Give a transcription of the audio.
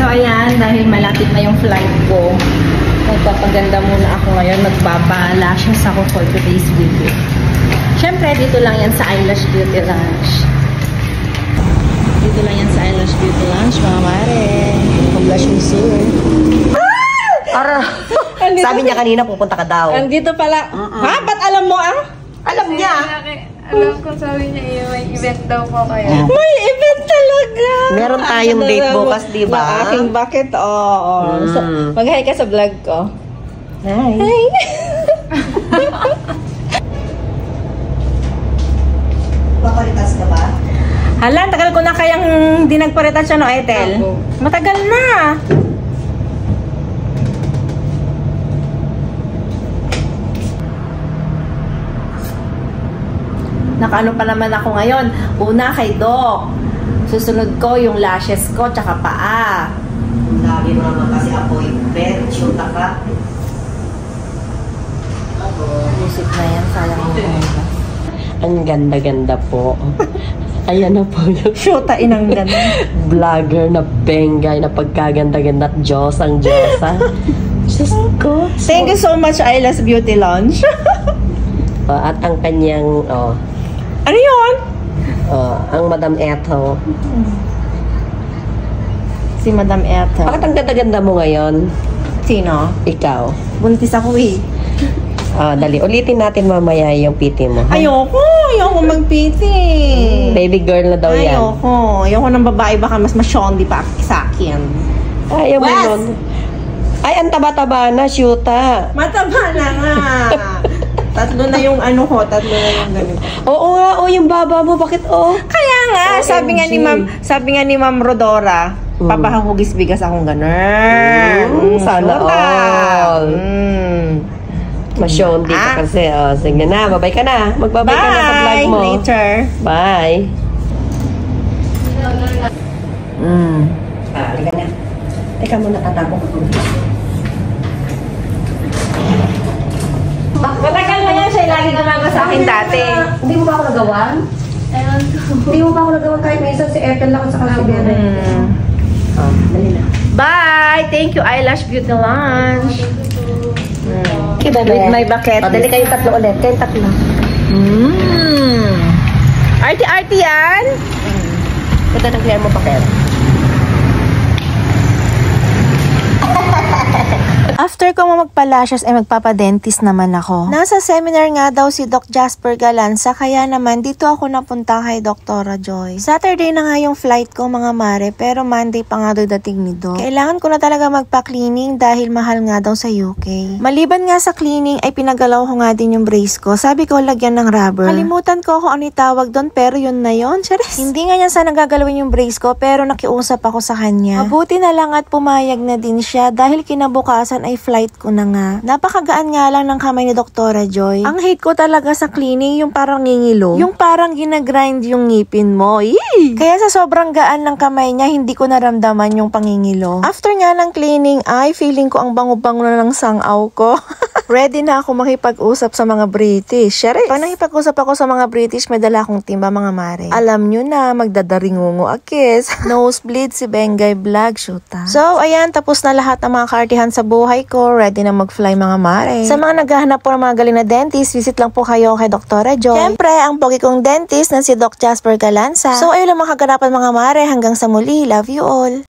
So ayan, dahil malapit na yung flight ko, magpapaganda muna ako ngayon. Magpapa-lashes ako for today's video. Siyempre, dito lang yan sa Eyelash Beauty Lounge. Dito lang yan sa Eyelash Beauty Lounge, mga mare. Mag-blush yung soon. Sabi niya kanina pupunta ka daw. Andito pala. Ha? Ba't alam mo ah? Alam niya. Alam ko, sabi niya, may event daw po kayo. May event talaga! Meron tayong date bukas, di ba? Yung aking bucket, oo. So, mag-hi ka sa vlog ko. Hi. Hi! Papalitas ka ba? Hala, tagal ko na kayang hindi nagparitas siya, no, Ethel? Opo. Matagal na! Nakaano pa naman ako ngayon. Una kay Doc. Susunod ko yung lashes ko, tsaka paa. Lagi mo naman kasi appointment. Shoot ka. Music na yan, sayang mo. Ang ganda-ganda po. Ayan na po yung Shota inang ganda. vlogger na bengay na pagkaganda-ganda at Diyos ang Diyosa. Diyos ko. Thank you so much, Eyelash Beauty Lounge. At ang kanyang, Ano yun? ang Madam Eto. Si Madam Ethel. Bakit ang ganda-ganda mo ngayon? Sino? Ikaw. Buntis ako eh. Dali, ulitin natin mamaya yung PT mo. Ha? Ayoko magpiti. Baby girl na daw yan. Ayoko ng babae, baka mas masyondi pa sa akin. Ayaw mo Wes! nun. Ay, ang taba-taba na, shoota. Mataba na nga. Tatlo na yung tatlo na yung ganito. Oo nga, yung baba mo, bakit Kaya nga, OMG. sabi nga ni Ma'am Rodora, papahugis bigas akong ganun. Sana all. Masyondi ka Ah. kasi. Sige na, babay ka na. Magbabay ka na sa vlog mo. Later. Bye. Halika na. Teka muna, tatapong ko. Matagal na yan siya, lagi gumagawa sa akin dati. Hindi mo ba ako nagawan? Ewan ko. Hindi mo ba ako nagawan kahit minsan si Ethel lang at saka si Bere? Dali na. Bye! Thank you, Eyelash Beauty Lounge. With my bucket. Dali kayong tatlo ulit. Kayong tatlo. Arty-arty yan? Punta ng clear mo bucket. After ko magpa-lashes ay magpapadentist naman ako. Nasa seminar nga daw si Doc Jasper Galanza kaya naman dito ako napunta kay Dr. Joy. Saturday na nga yung flight ko mga mare pero Monday pa nga daw dating ni Doc. Kailangan ko na talaga magpa-cleaning dahil mahal nga daw sa UK. Maliban nga sa cleaning ay pinagalaw ko nga din yung brace ko. Sabi ko lagyan ng rubber. Kalimutan ko kung ano itawag doon pero yun na yun. Charis. Hindi nga niya sana gagalawin yung brace ko pero nakiusap ako sa kanya. Mabuti na lang at pumayag na din siya dahil kinabukasan ay flight ko na nga. Napakagaan nga lang ng kamay ni Dr. Joy. Ang hate ko talaga sa cleaning yung parang ngingilo. Yung parang ginagrind yung ngipin mo. Yee! Kaya sa sobrang gaan ng kamay niya, hindi ko naramdaman yung pangingilo. After nga ng cleaning ay feeling ko ang bango-bango na ng sangaw ko. Ready na ako makipag-usap sa mga British. Syari. Pag nakipag-usap ako sa mga British, may dala akong timba mga mare. Alam nyo na, magdadaringungo a kiss. Nosebleed si Bengay Vlog, shoota. So, ayan, tapos na lahat ng mga kaartihan sa buhay ko. Ready na mag-fly mga mare. Sa mga naghahanap po ng mga galing na dentist, visit lang po kayo kay Dr. Joy. Siyempre, ang pogi kong dentist na si Doc Jasper Galanza. So, ayun lang mga kaganapan mga mare. Hanggang sa muli. Love you all.